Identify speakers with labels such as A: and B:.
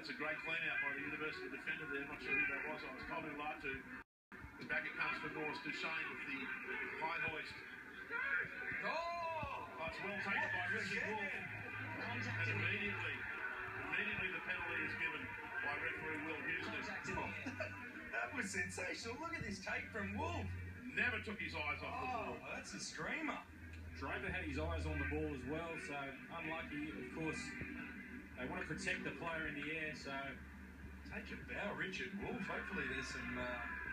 A: That's a great clean out by the University defender there. I'm not sure who that was. I was told Latu. And back it comes for Norris Duchesne with the high hoist. Oh, it's well taken by Richard Wolf. And immediately the penalty is given by referee Will Houston.
B: That was sensational. Look at this take from Wolf.
A: Never took his eyes off the ball.
B: That's a screamer.
C: Draper had his eyes on the ball as well, so unlucky. Of course, they want to protect the player in the air, so
B: take a bow, Richard Wolf. Hopefully there's some